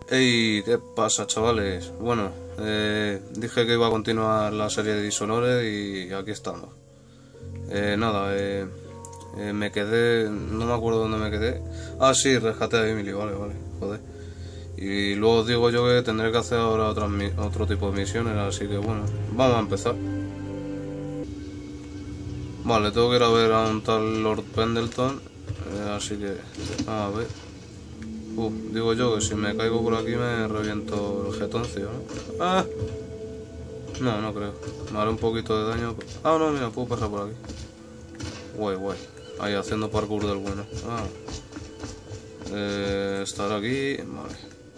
Hey, ¿qué pasa, chavales? Bueno, dije que iba a continuar la serie de Dishonored y aquí estamos. Me quedé, no me acuerdo dónde me quedé. Ah, sí, rescaté a Emily, vale, joder. Y luego os digo yo que tendré que hacer ahora otro tipo de misiones, así que bueno, vamos a empezar. Vale, tengo que ir a ver a un tal Lord Pendleton, así que vamos a ver. Digo yo que si me caigo por aquí me reviento el jetoncio, ¿no? ¡Ah! No, no creo. Me haré un poquito de daño. Ah, no, mira, puedo pasar por aquí. Guay. Ahí, haciendo parkour del bueno. Estar aquí. Vale.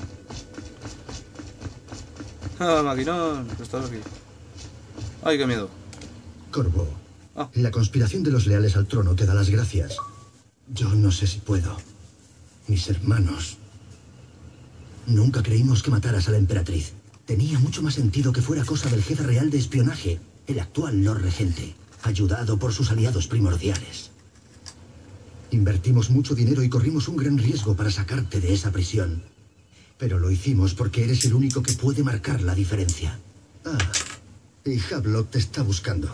¡Ah, maquinón! Estás aquí. ¡Ay, qué miedo! Corvo, la conspiración de los leales al trono te da las gracias. Yo no sé si puedo. Mis hermanos. Nunca creímos que mataras a la emperatriz. Tenía mucho más sentido que fuera cosa del jefe real de espionaje, el actual Lord Regente, ayudado por sus aliados primordiales. Invertimos mucho dinero y corrimos un gran riesgo para sacarte de esa prisión. Pero lo hicimos porque eres el único que puede marcar la diferencia. Y Havelock te está buscando.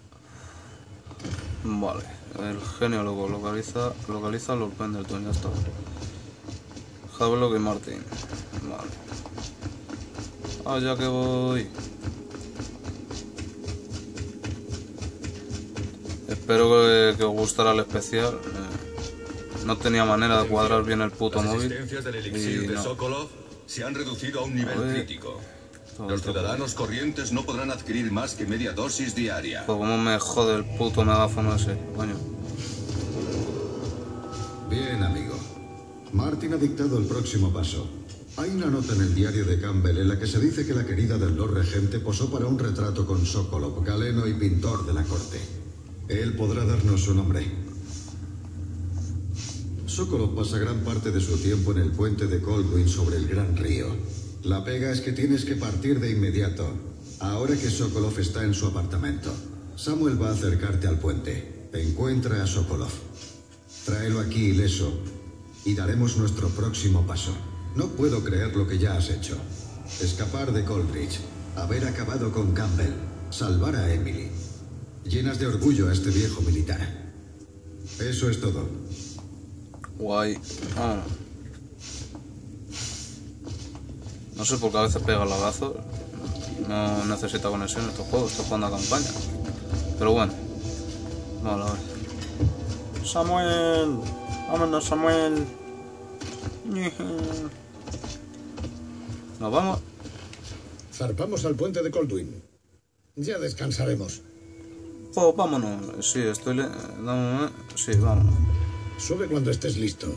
Vale, el geneólogo localiza a Lord Pendleton, ya está. Havelock y Martin. Vale. Ya que voy. Espero que os gustara el especial. No tenía manera de cuadrar bien el puto móvil. Las existencias del elixir de Sokolov se han reducido a un nivel crítico. Los ciudadanos corrientes no podrán adquirir más que media dosis diaria. Pues como me jode el puto megáfono ese, coño. Bien, amigo. Martin ha dictado el próximo paso. Hay una nota en el diario de Campbell en la que se dice que la querida del Lord Regente posó para un retrato con Sokolov, galeno y pintor de la corte. Él podrá darnos su nombre. Sokolov pasa gran parte de su tiempo en el puente de Coldwind sobre el Gran Río. La pega es que tienes que partir de inmediato, ahora que Sokolov está en su apartamento. Samuel va a acercarte al puente. Encuentra a Sokolov. Tráelo aquí ileso y daremos nuestro próximo paso. No puedo creer lo que ya has hecho. Escapar de Coldridge, haber acabado con Campbell, salvar a Emily. Llenas de orgullo a este viejo militar. Eso es todo. Guay. No sé por qué a veces pega el lagazo. No necesita conexión en estos juegos, estoy jugando a campaña. Pero bueno. Vale. Samuel. Vámonos, Samuel. Nos vamos. Zarpamos al puente de Coldwind. Ya descansaremos. Pues vámonos. Sí, sí, vámonos. Sube cuando estés listo.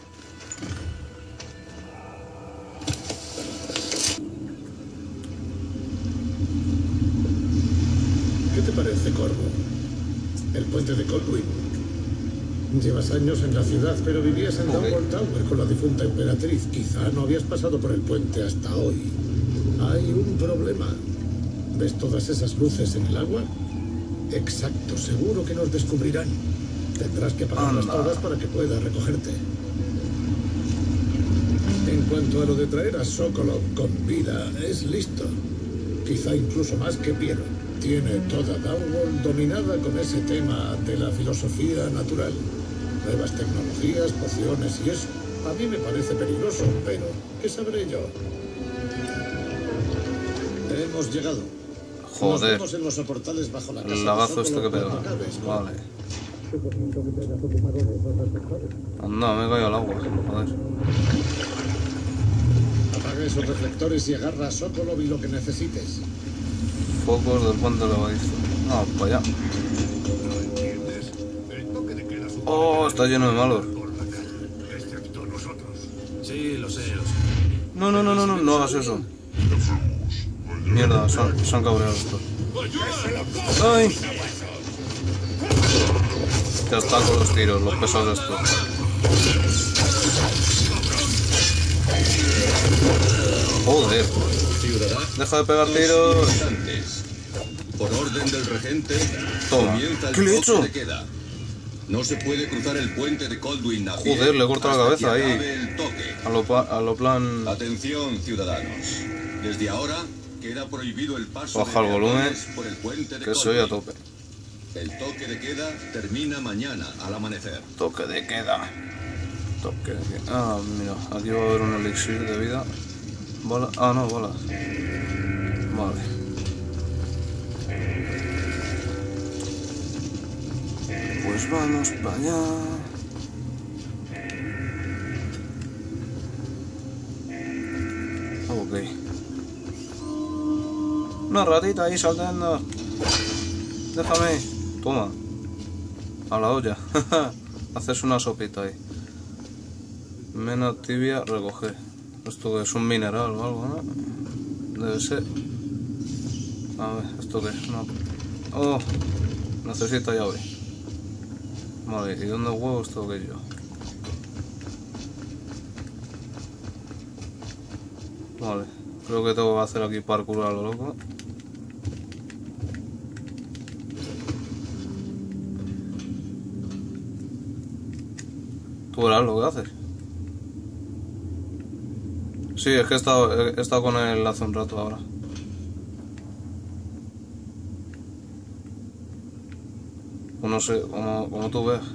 ¿Qué te parece, Corvo? El puente de Coldwind. Llevas años en la ciudad, pero vivías en Downward Tower con la difunta emperatriz. Quizá no habías pasado por el puente hasta hoy. Hay un problema. ¿Ves todas esas luces en el agua? Exacto, seguro que nos descubrirán. Tendrás que apagarlas todas para que pueda recogerte. En cuanto a lo de traer a Sokolov con vida, es listo. Quizá incluso más que Piero. Tiene toda Downward dominada con ese tema de la filosofía natural. Nuevas tecnologías, pociones y eso. A mí me parece peligroso, pero ¿qué sabré yo? Hemos llegado. Joder. Nos vemos en los soportales bajo la casa. El lagazo este que pega. Vale. Anda, me he caído al agua. Joder. Apaga esos reflectores y agarra a Sokolov y lo que necesites. Focos del puente levadizo. No, para allá. Está lleno de malos. Sí, lo sé. No hagas eso. Mierda, se han cabreado estos. ¡Ay! Ya están con los tiros, los pesados estos. Joder. Deja de pegar tiros. Por orden del regente, Toma. comienza el ¿Qué le he toque hecho? de queda. No se puede cruzar el puente de Coldwind a pie. Joder, le he cortado la hasta cabeza que ahí. acabe el toque. A lo plan... Atención, ciudadanos. Desde ahora queda prohibido el paso Baja el volumen, por el puente de que soy a Colwyn. tope. El toque de queda termina mañana al amanecer. Toque de queda. Toque de queda. Ah, mira, aquí va a haber un elixir de vida. Bola. Ah, no, bolas. Vale. Pues vamos para allá. Ok. Una ratita ahí saltando. Déjame. Toma. A la olla. Haces una sopita ahí. Mena tibia, recoger. Esto es un mineral o algo, ¿no? Debe ser. A ver, ¿esto qué es? No. Oh, necesita llave. Vale, ¿y dónde huevos tengo que ir yo? Vale, creo que tengo que hacer aquí parkour a lo loco. Tú verás lo que haces. Sí, es que he estado con él hace un rato ahora. O no sé, como tú ves.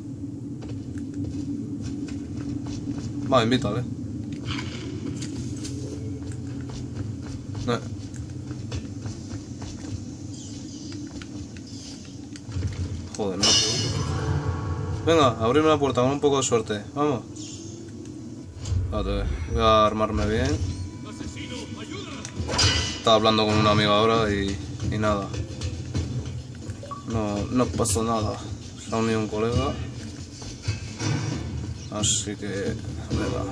Va, invítale. Joder, no. Venga, abrirme la puerta con un poco de suerte. Vamos. Espérate, voy a armarme bien. Estaba hablando con un amigo ahora y nada. No pasó nada. Se ha unido un colega. Así que... venga.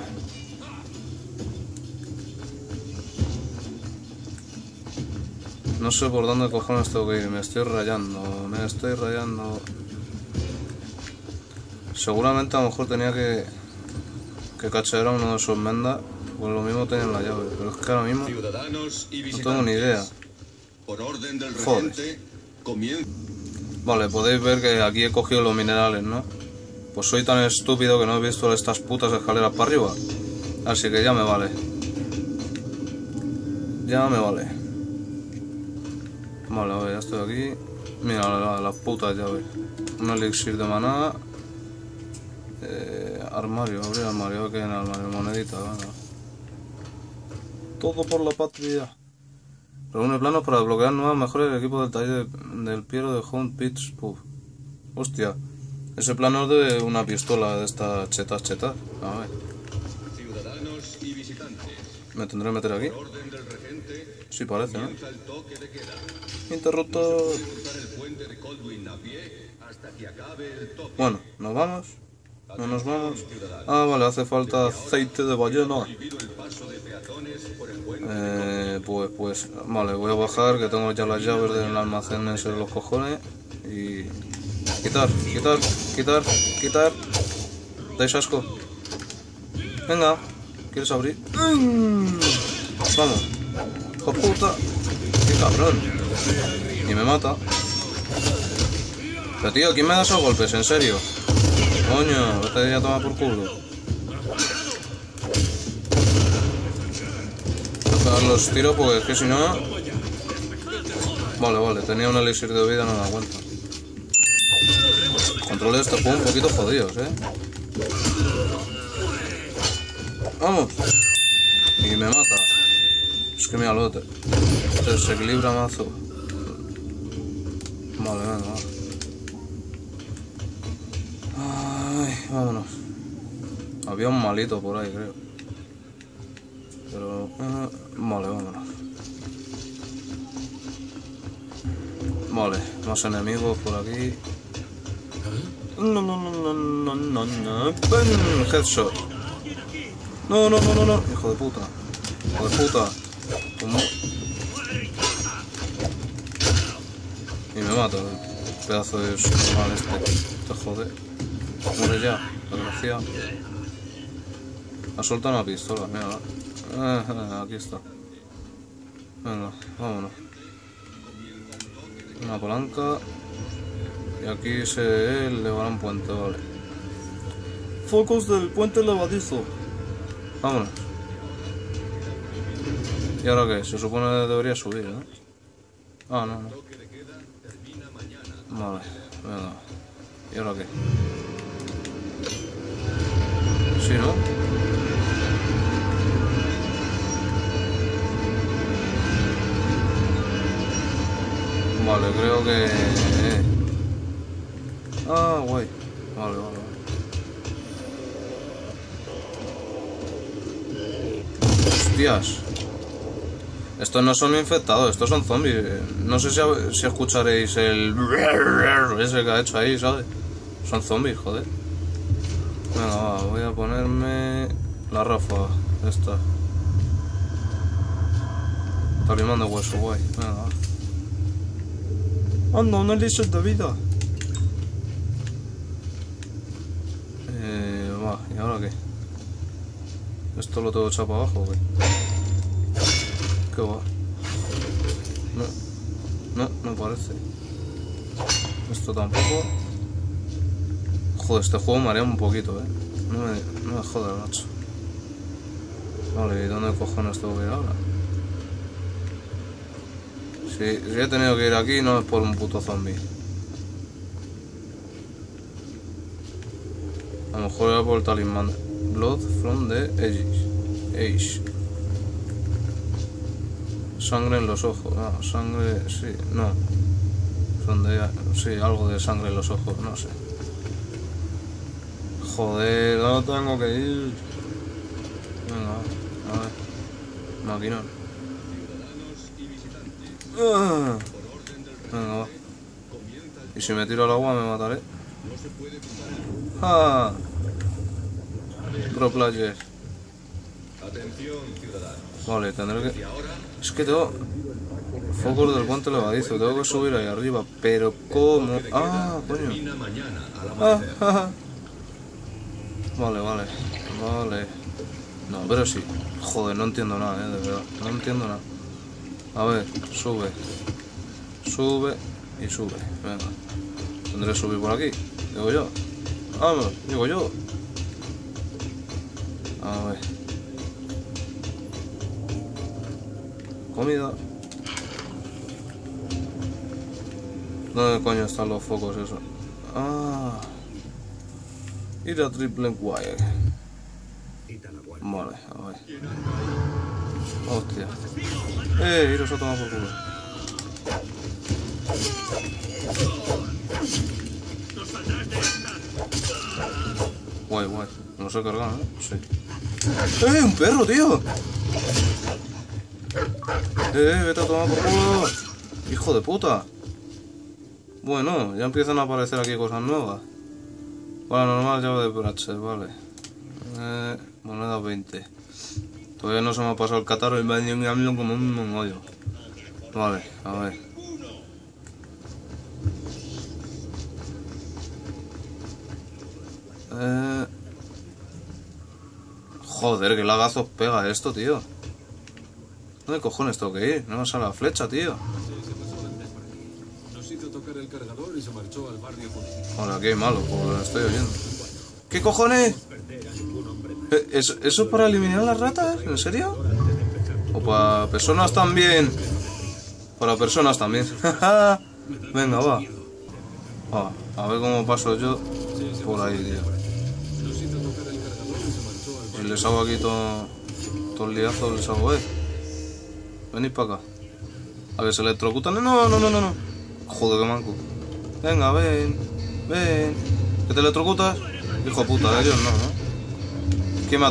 No sé por dónde cojones tengo que ir. Me estoy rayando. Seguramente a lo mejor tenía que cachear a uno de esos mendas. Pues lo mismo tenía en la llave. Pero es que ahora mismo no tengo ni idea. Por orden del Joder. regente, comienza. Vale, podéis ver que aquí he cogido los minerales, ¿no? Pues soy tan estúpido que no he visto estas putas escaleras para arriba. Así que ya me vale. Vale, a ver, ya estoy aquí. Mira las putas llaves. Un elixir de maná. Armario, abrir armario. ¿Qué en el armario? Monedita, venga. Todo por la patria. Reúne planos para desbloquear nuevas mejoras del equipo del taller del Piero de Home Pitch Puff. Hostia, ese plano es de una pistola de estas chetas. A ver. Ciudadanos y visitantes. ¿Me tendré que meter aquí? Por orden del regente, Sí, parece, ¿no? comienza el toque de queda. Interruptor. Cruzar el puente de Colwyn a pie hasta que acabe el toque. Bueno, ¿nos vamos? ¿No nos vamos? Ah, vale, hace falta aceite de ballena. Prohibido el paso de peatones por el puente. Pues, vale, voy a bajar, que tengo ya las llaves del almacén ese de los cojones. Y... quitar. ¿Dais asco? Venga, ¿quieres abrir? Vamos. ¡Hijo puta! ¡Qué cabrón! Y me mata. Pero tío, ¿quién me da esos golpes? ¿En serio? Coño, vete ya a tomar por culo. Voy a pegar los tiros porque es que si no... Vale, tenía un elixir de vida, no me da cuenta. Controles de este juego un poquito jodidos, Vamos. Y me mata. Es que míralo, te desequilibra mazo. Vale, venga. Ay, vámonos. Había un malito por ahí, creo. Pero... vale, vámonos. Vale, más enemigos por aquí. No. ¡Ven! Headshot. No. Hijo de puta. ¿Cómo? Y me mata el pedazo de subnormal este. Te jode. Muere ya, desgracia. Ha soltado una pistola, mira. Aquí está. Venga, vámonos. Una palanca. Y aquí se elevará un puente, vale. Focos del puente levadizo. Vámonos. ¿Y ahora qué? Se supone que debería subir, ¿no? Ah, no, no. Vale, venga. ¿Y ahora qué? Sí, ¿no? Vale, creo que... Ah, guay. Vale, vale. Hostias. Estos no son infectados, estos son zombies. No sé si escucharéis el... ese que ha hecho ahí, ¿sabes? Son zombies, joder. Venga, va, voy a ponerme... la ráfaga, esta. Talismán de hueso, guay. Venga, va. Anda, una elixir de vida. Va, ¿y ahora qué? ¿Esto lo tengo echado para abajo o qué? ¿Qué va? No parece. Esto tampoco. Joder, este juego marea un poquito, No me jodas, macho. Vale, ¿y dónde cojones tengo que ir ahora? Si he tenido que ir aquí, no es por un puto zombie. A lo mejor era por el talismán. Blood from the Age. Sangre en los ojos. Ah, sangre... sí, no. Sí, algo de sangre en los ojos, no sé. Joder, no tengo que ir. Venga, a ver. Maquinón. Venga, va. Y si me tiro al agua me mataré. ¡Ah! Pro player. Vale, tendré que... Es que tengo... Focos del puente levadizo. Tengo que subir ahí arriba. Pero ¿cómo? ¡Ah, coño! Vale. No, pero sí. Joder, no entiendo nada, de verdad. No entiendo nada. A ver, sube. Sube y sube. Venga. Tendré que subir por aquí. Digo yo. Vamos, digo yo. A ver. Comida. ¿Dónde coño están los focos eso? Ah. Ir a triple wire. Vale, a ver. Hostia. Iros a tomar por culo. Guay. No se cargan, Sí. ¡Un perro, tío! Vete a tomar por culo. Hijo de puta. Bueno, ya empiezan a aparecer aquí cosas nuevas. Bueno, normal, llave de Bratcher, vale. Moneda 20. Todavía no se me ha pasado el catarro y me ha ido como un mongollo. Vale, a ver. Joder, qué lagazos pega esto, tío. ¿Dónde cojones tengo que ir? No me sale la flecha, tío. Hola, qué malo, pues lo estoy oyendo. ¿Qué cojones? ¿Eso es para eliminar las ratas? ¿En serio? ¿O para personas también? Para personas también. Venga, va. A ver cómo paso yo por ahí, tío. Y les hago aquí todo el liazo, les hago, venid para acá. A ver, se electrocutan. No. Joder, qué manco. Venga, ven. ¿Que te electrocutas? Hijo de puta, ellos no. ¿Quién me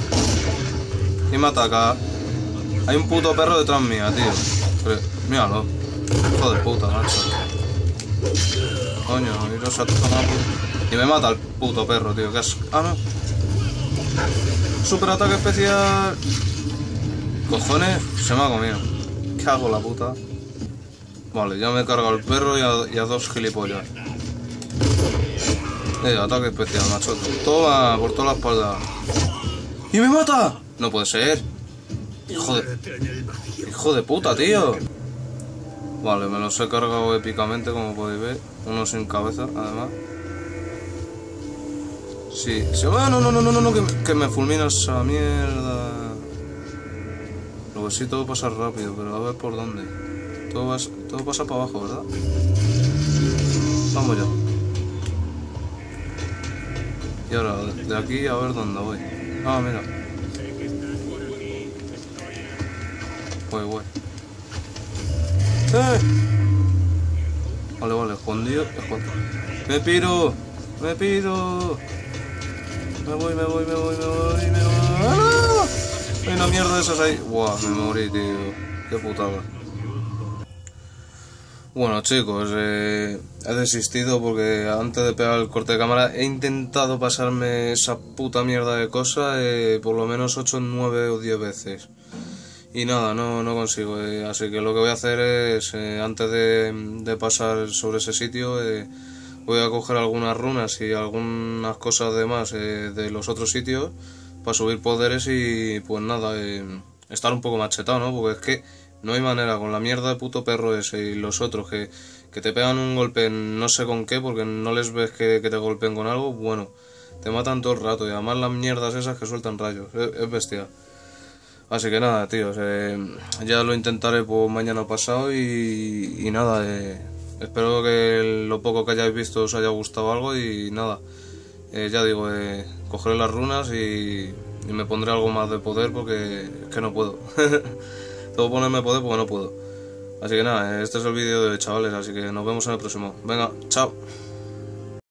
ataca? Hay un puto perro detrás mía, tío. Pero, míralo. Hijo de puta, macho. Coño, iros a tomar. Y me mata el puto perro, tío. ¿Qué es? Ah, no. Super ataque especial. Cojones, se me ha comido. ¿Qué hago, la puta? Vale, ya me he cargado el perro y a dos gilipollas. Ataque especial, macho. Toma, por toda la espalda. ¡Y me mata! No puede ser. Hijo de puta, tío. Vale, me los he cargado épicamente, como podéis ver. Uno sin cabeza, además. Sí, sí. Ah, no, que me fulmina esa mierda. Lo que sí, todo pasa rápido, pero a ver por dónde. Todo pasa para abajo, ¿verdad? Vamos ya. Y ahora, de aquí a ver dónde voy. Ah, mira. Guay. Vale, escondido. Me piro. Me voy. ¡Ah, no! Hay una mierda de esas ahí. Buah, me morí, tío. Qué putada. Bueno, chicos, he desistido porque antes de pegar el corte de cámara he intentado pasarme esa puta mierda de cosa por lo menos 8, 9 o 10 veces. Y nada, no consigo. Así que lo que voy a hacer es, antes de pasar sobre ese sitio, voy a coger algunas runas y algunas cosas demás de los otros sitios para subir poderes y pues nada, estar un poco machetado, ¿no? Porque es que no hay manera, con la mierda de puto perro ese y los otros que te pegan un golpe en no sé con qué, porque no les ves que te golpeen con algo, bueno, te matan todo el rato y además las mierdas esas que sueltan rayos, es bestial. Así que nada, tíos, ya lo intentaré por mañana pasado y nada, espero que lo poco que hayáis visto os haya gustado algo y nada, ya digo, cogeré las runas y me pondré algo más de poder porque es que no puedo. Tengo que ponerme poder porque no puedo. Así que nada, este es el vídeo de hoy, chavales, así que nos vemos en el próximo. Venga, chao.